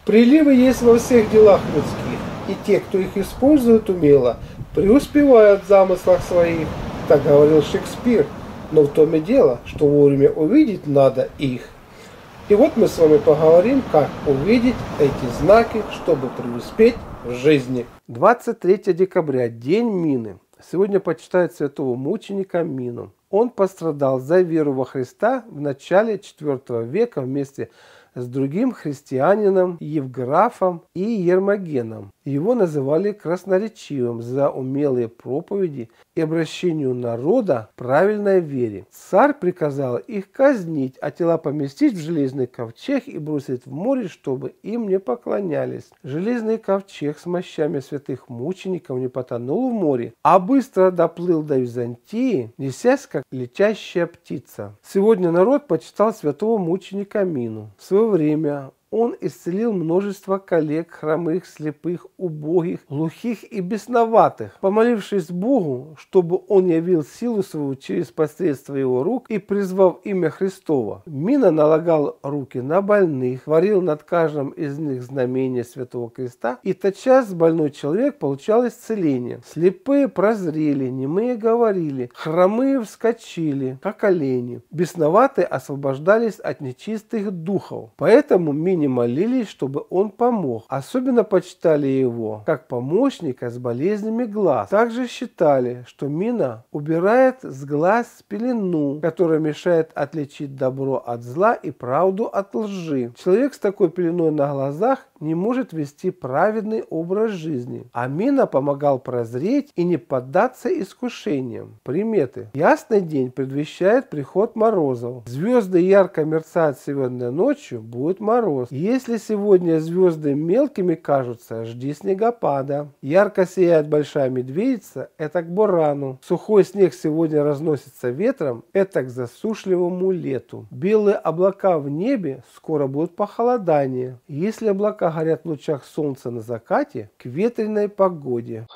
Приливы есть во всех делах людских, и те, кто их использует умело, преуспевают в замыслах своих, так говорил Шекспир. Но в том и дело, что вовремя увидеть надо их. И вот мы с вами поговорим, как увидеть эти знаки, чтобы преуспеть в жизни. 23 декабря, день Мины. Сегодня почитают святого мученика Мину. Он пострадал за веру во Христа в начале IV века вместе с другим христианином Евграфом и Ермогеном. Его называли красноречивым за умелые проповеди и обращению народа к правильной вере. Царь приказал их казнить, а тела поместить в железный ковчег и бросить в море, чтобы им не поклонялись. Железный ковчег с мощами святых мучеников не потонул в море, а быстро доплыл до Византии, несясь как летящая птица. Сегодня народ почитал святого мученика Мину. В свое время он исцелил множество коллег, хромых, слепых, убогих, глухих и бесноватых, помолившись Богу, чтобы он явил силу свою через посредство его рук и призвав имя Христово. Мина налагал руки на больных, творил над каждым из них знамение Святого Креста, и тотчас больной человек получал исцеление. Слепые прозрели, немые говорили, хромые вскочили, как олени, бесноватые освобождались от нечистых духов. Поэтому Мине молились, чтобы он помог. Особенно почитали его как помощника с болезнями глаз. Также считали, что Мина убирает с глаз пелену, которая мешает отличить добро от зла и правду от лжи. Человек с такой пеленой на глазах не может вести праведный образ жизни. А Мина помогал прозреть и не поддаться искушениям. Приметы. Ясный день предвещает приход морозов. Звезды ярко мерцают сегодня ночью, будет мороз. Если сегодня звезды мелкими кажутся, жди снегопада. Ярко сияет большая медведица, это к бурану. Сухой снег сегодня разносится ветром, это к засушливому лету. Белые облака в небе, скоро будет похолодание. Если облака горят в лучах солнца на закате, к ветреной погоде.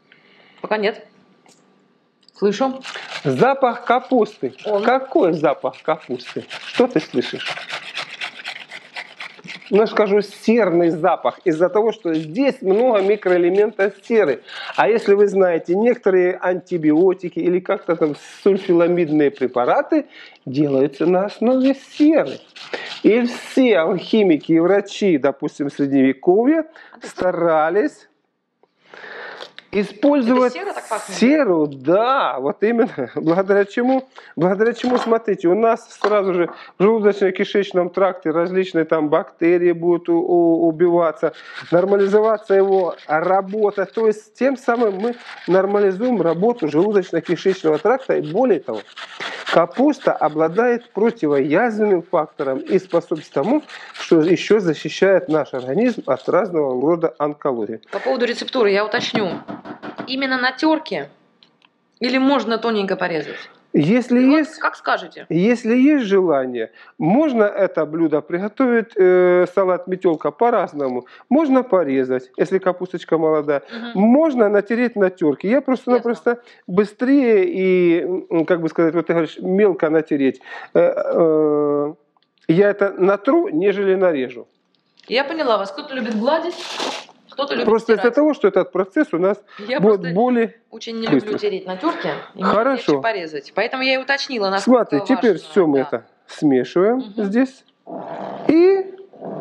Пока нет. Слышу. Запах капусты. Какой запах капусты? Что ты слышишь? Ну, скажу, серный запах, из-за того, что здесь много микроэлементов серы. А если вы знаете, некоторые антибиотики или как-то там сульфиламидные препараты делаются на основе серы. И все алхимики и врачи, допустим, Средневековья, старались использовать серу, да, вот именно, благодаря чему, смотрите, у нас сразу же в желудочно-кишечном тракте различные там бактерии будут убиваться, нормализоваться его работа, то есть тем самым мы нормализуем работу желудочно-кишечного тракта, и более того, капуста обладает противоязвенным фактором и способствует тому, что еще защищает наш организм от разного рода онкологии. По поводу рецептуры я уточню. Именно на терке или можно тоненько порезать? Если есть, как скажете. Если есть желание, можно это блюдо приготовить, салат метелка, по-разному. Можно порезать, если капусточка молодая. Можно натереть на терке. Я просто-напросто быстрее и, как бы сказать, вот ты говоришь, мелко натереть. Я это натру, нежели нарежу. Я поняла вас. Кто-то любит гладить, кто-то любит просто стирать. Из-за того, что этот процесс у нас будет более очень не люблю тереть на терке, и мне легче порезать. Поэтому я и уточнила, насколько Смотри, теперь все мы это смешиваем здесь. И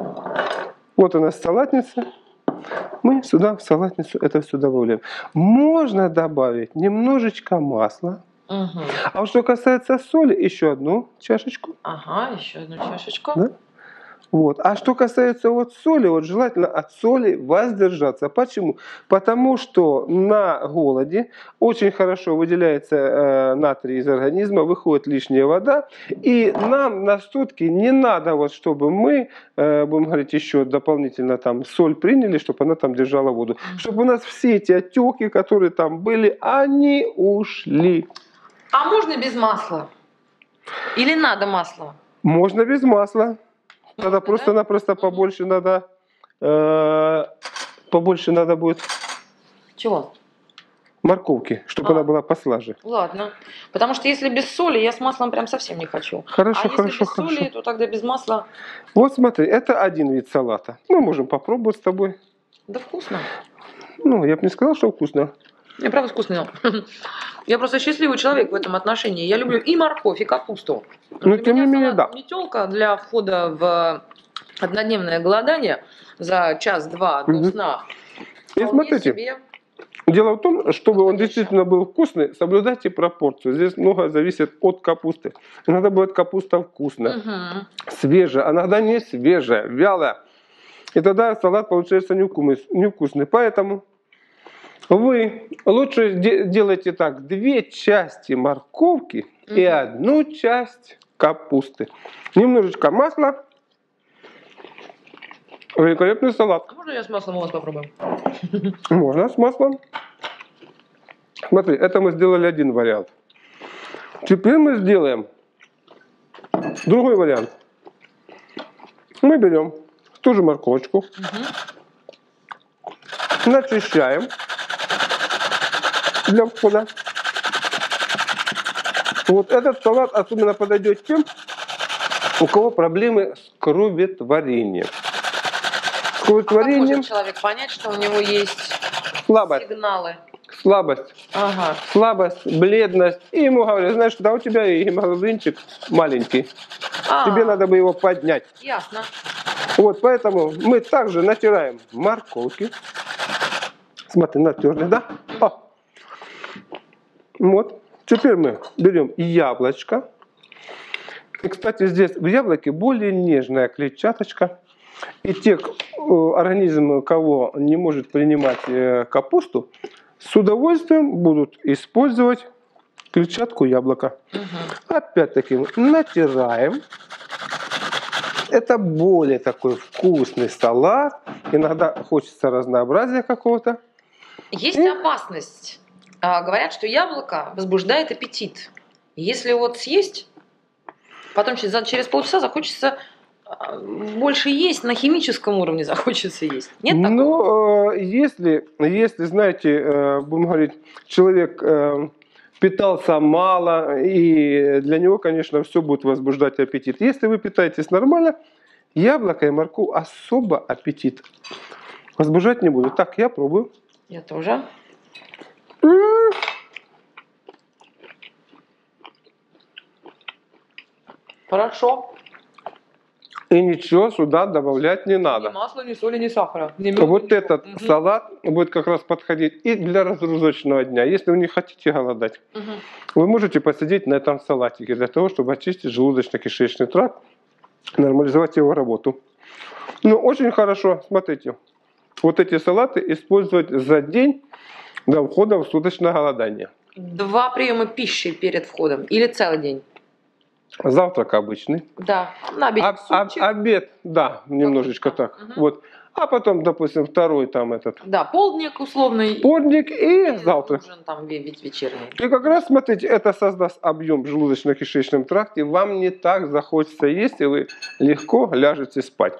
вот у нас салатница. Мы сюда, в салатницу, это все добавляем. Можно добавить немножечко масла. А вот что касается соли, еще одну чашечку. Ага, еще одну чашечку. Да? Вот. А что касается вот соли, вот желательно от соли воздержаться. Почему? Потому что на голоде очень хорошо выделяется натрий из организма, выходит лишняя вода, и нам на сутки не надо, вот, чтобы мы, будем говорить, еще дополнительно там соль приняли, чтобы она там держала воду. Чтобы у нас все эти отеки, которые там были, они ушли. А можно без масла? Или надо масло? Можно без масла. Тогда просто-напросто побольше надо, будет. Чего? морковки, чтобы она была послаже. Ладно. Потому что если без соли, я с маслом прям совсем не хочу. Хорошо, А если хорошо, без соли, хорошо. то тогда без масла. Вот смотри, это один вид салата. Мы можем попробовать с тобой. Да вкусно. Ну, я бы не сказал, что вкусно. Я правда вкусно. Я просто счастливый человек в этом отношении. Я люблю и морковь, и капусту. Но тем не менее, да. Метелка для входа в однодневное голодание за час-два до сна. И смотрите, дело в том, чтобы он действительно был вкусный, соблюдайте пропорцию. Здесь много зависит от капусты. Иногда бывает капуста вкусная, свежая, а иногда не свежая, вялая. И тогда салат получается невкусный. Поэтому вы лучше делайте так: 2 части морковки и 1 часть капусты. Немножечко масла. Великолепный салат. А можно я с маслом у вас попробую? Можно с маслом. Смотри, это мы сделали один вариант. Теперь мы сделаем другой вариант. Мы берем ту же морковочку, начищаем для входа. Вот этот салат особенно подойдет тем, у кого проблемы с кроветворением. С кроветворением. Как может человек понять, что у него есть слабость. Сигналы? Слабость. Ага. Слабость, бледность. И ему говорят: знаешь, да у тебя и гемоглобинчик маленький. Тебе надо бы его поднять. Ясно. Вот, поэтому мы также натираем морковки. Смотри, натерли, да? О. Вот. Теперь мы берем яблочко. И, кстати, здесь в яблоке более нежная клетчаточка. И те организмы, кого не может принимать капусту, с удовольствием будут использовать клетчатку яблока. Опять-таки натираем. Это более такой вкусный салат. Иногда хочется разнообразия какого-то. Есть опасность. Говорят, что яблоко возбуждает аппетит. Если вот съесть, потом через полчаса захочется больше есть, на химическом уровне захочется есть. Нет такого? Ну, если, знаете, будем говорить, человек питался мало, и для него, конечно, все будет возбуждать аппетит. Если вы питаетесь нормально, яблоко и морковь особо аппетит возбуждать не будут. Так, я пробую. Я тоже. Хорошо. И ничего сюда добавлять не надо. Ни масла, ни соли, ни сахара. Ни Вот этот салат будет как раз подходить и для разгрузочного дня. Если вы не хотите голодать, вы можете посидеть на этом салатике для того, чтобы очистить желудочно-кишечный тракт, нормализовать его работу. Ну, очень хорошо, смотрите, вот эти салаты использовать за день до входа в суточное голодание. 2 приема пищи перед входом или целый день? Завтрак обычный. Да, на обед. Обед, да, немножечко так. Вот. А потом, допустим, второй там этот. Да, полдник условный. Полдник и завтрак. Ужин там вечерний. И как раз, смотрите, это создаст объем в желудочно-кишечном тракте. Вам не так захочется есть, и вы легко ляжете спать.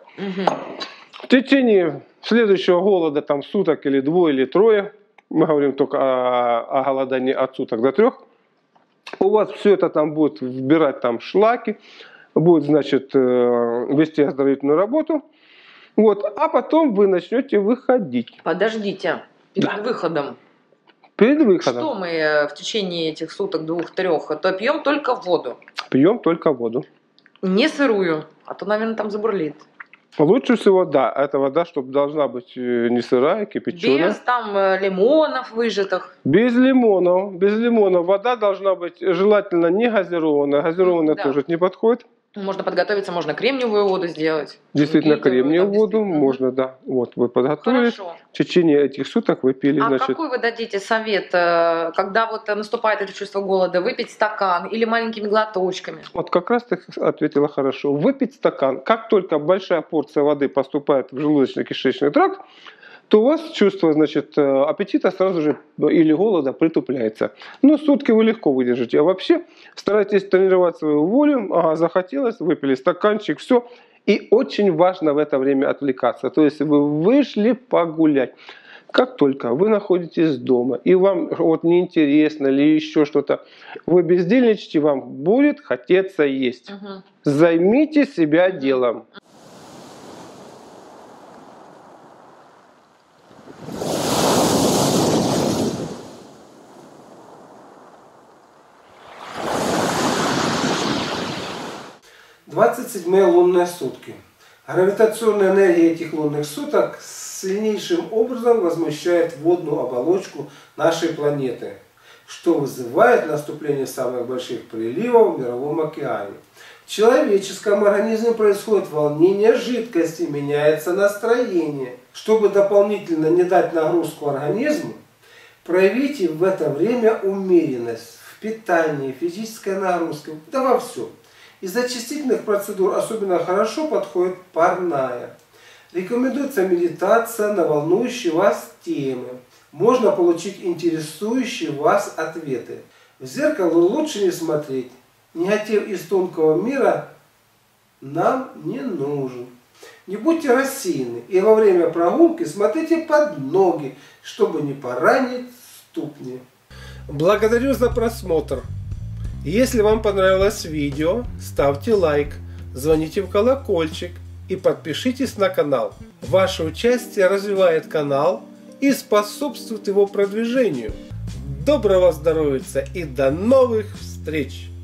В течение следующего голода, там суток или 2 или 3, мы говорим только о голодании от суток до 3, у вас все это там будет вбирать там шлаки, будет, значит, вести оздоровительную работу. Вот, а потом вы начнете выходить. Подождите, перед выходом. Перед выходом. Что мы в течение этих суток, 2-3, то пьем только воду? Пьем только воду. Не сырую, а то, наверное, там забурлит. Лучше всего, да, эта вода, чтобы должна быть не сырая, кипяченая. Без там лимонов выжатых. Без лимонов, без лимонов. Вода должна быть желательно не газированная. Газированная тоже не подходит. Можно подготовиться, можно кремниевую воду сделать. Действительно, кремниевую воду можно, да. Вот вы подготовили. Хорошо. В течение этих суток вы пили, значит. Какой вы дадите совет, когда вот наступает это чувство голода, выпить стакан или маленькими глоточками? Вот как раз ты ответила хорошо. Выпить стакан. Как только большая порция воды поступает в желудочно-кишечный тракт, то у вас чувство, значит, аппетита сразу же или голода притупляется. Но сутки вы легко выдержите. А вообще старайтесь тренировать свою волю. Ага, захотелось, выпили стаканчик, все. И очень важно в это время отвлекаться. То есть вы вышли погулять. Как только вы находитесь дома, и вам вот неинтересно или еще что-то, вы бездельничаете, вам будет хотеться есть. Займите себя делом. «27-е лунные сутки». Гравитационная энергия этих лунных суток сильнейшим образом возмущает водную оболочку нашей планеты, что вызывает наступление самых больших приливов в мировом океане. В человеческом организме происходит волнение жидкости, меняется настроение. Чтобы дополнительно не дать нагрузку организму, проявите в это время умеренность в питании, физической нагрузке, да во всем. Из очистительных процедур особенно хорошо подходит парная. Рекомендуется медитация на волнующие вас темы. Можно получить интересующие вас ответы. В зеркало лучше не смотреть. Негатив из тонкого мира нам не нужен. Не будьте рассеяны и во время прогулки смотрите под ноги, чтобы не поранить ступни. Благодарю за просмотр. Если вам понравилось видео, ставьте лайк, звоните в колокольчик и подпишитесь на канал. Ваше участие развивает канал и способствует его продвижению. Доброго здоровья и до новых встреч!